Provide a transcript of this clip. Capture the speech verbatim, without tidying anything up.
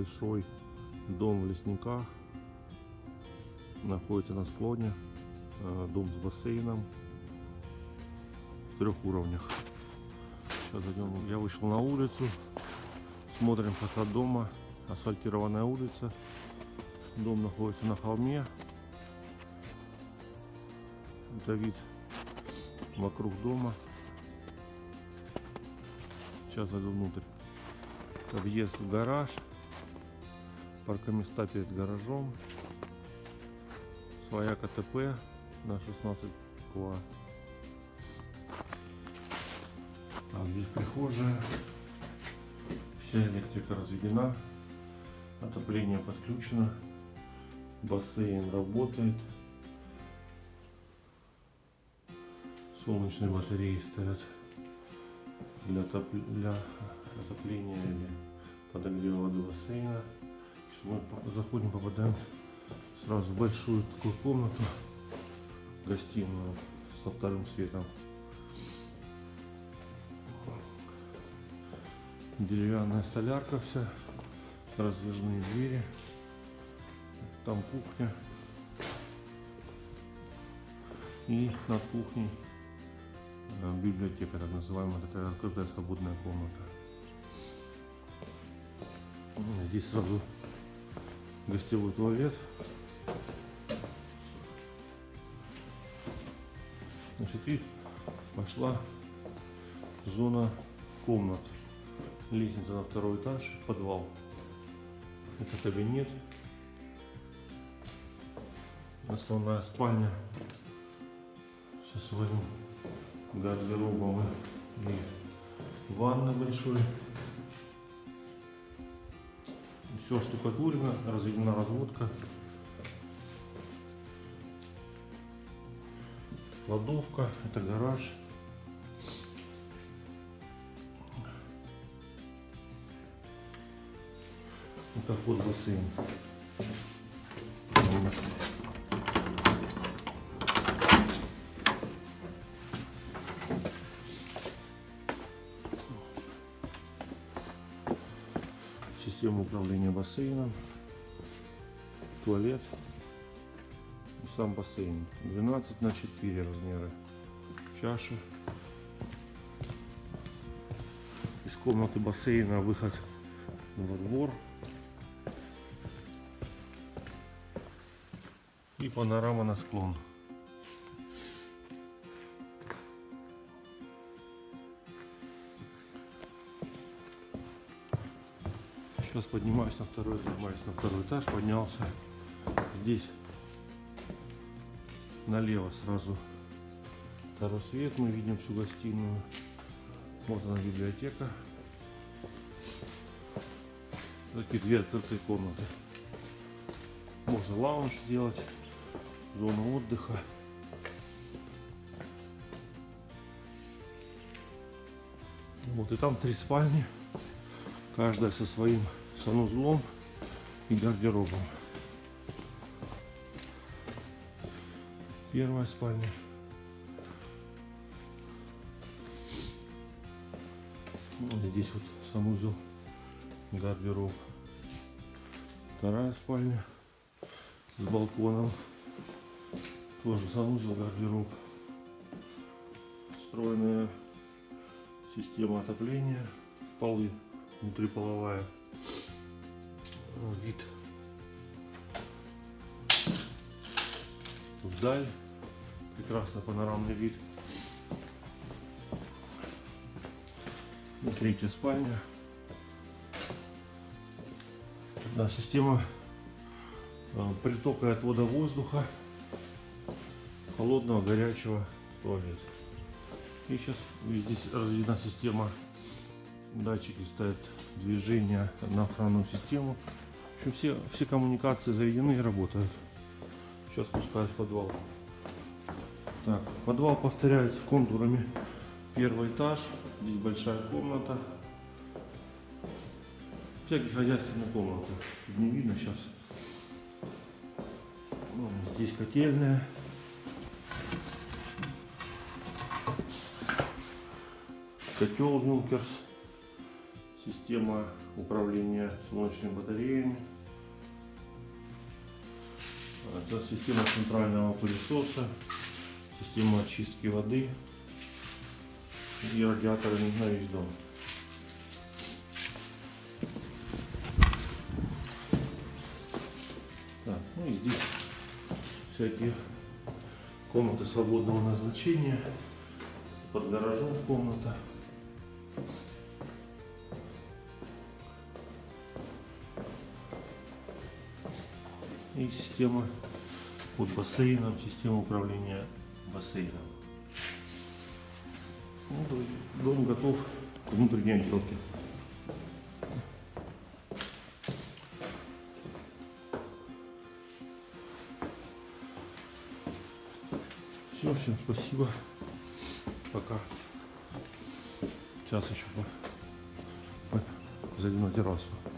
большой дом в Лесниках. Находится на склоне. Дом с бассейном в трех уровнях. Сейчас зайдем. Я вышел на улицу. Смотрим фасад дома. Асфальтированная улица. Дом находится на холме. Это вид вокруг дома. Сейчас зайду внутрь. Въезд в гараж. Паркоместа перед гаражом. Своя КТП на шестнадцать ква. Так, здесь прихожая. Вся электрика разведена. Отопление подключено. Бассейн работает. Солнечные батареи стоят для, отоп... для отопления или подогрева воды бассейна. Мы заходим, попадаем сразу в большую такую комнату, гостиную со вторым светом. Деревянная столярка вся, раздвижные двери. Там кухня. И над кухней библиотека, так называемая, такая открытая свободная комната. Здесь сразу гостевой туалет. Значит, и пошла зона комнат. Лестница на второй этаж, подвал. Это кабинет. Основная спальня со своим гардеробом и ванной большой. Все штукатурено, разведена разводка. Кладовка, это гараж. Это вход в бассейн. Система управления бассейном, туалет и сам бассейн. двенадцать на четыре размеры. Чаша. Из комнаты бассейна выход во двор. И панорама на склон. Сейчас поднимаюсь на второй, поднимаюсь на второй этаж, поднялся. Здесь налево сразу второй свет, мы видим всю гостиную. Вот она, библиотека. Такие две открытые комнаты. Можно лаунж сделать, зону отдыха. Вот и там три спальни, каждая со своим санузлом и гардеробом. Первая спальня. Вот здесь вот санузел, гардероб. Вторая спальня с балконом. Тоже санузел, гардероб. Встроенная система отопления. Полы внутриполовая. Вид вдаль, прекрасно панорамный вид. И третья спальня. Да, система притока и отвода воздуха, холодного, горячего, туалет. И сейчас здесь разведена система, датчики ставят движение на охранную систему. В общем, все, все коммуникации заведены и работают. Сейчас спускаюсь в подвал. Так, подвал повторяет контурами первый этаж. Здесь большая комната. Всякие хозяйственные комнаты. Тут не видно сейчас. Ну, здесь котельная. Котел Юнкерс Система управления солнечными батареями. Это система центрального пылесоса. Система очистки воды. И радиаторы на весь дом. Так, ну и здесь всякие комнаты свободного назначения. Под гаражом комната. И система под бассейном, система управления бассейном. Ну, то есть дом готов к внутренней отделке. Все, всем спасибо. Пока. Сейчас еще по... зайду на террасу.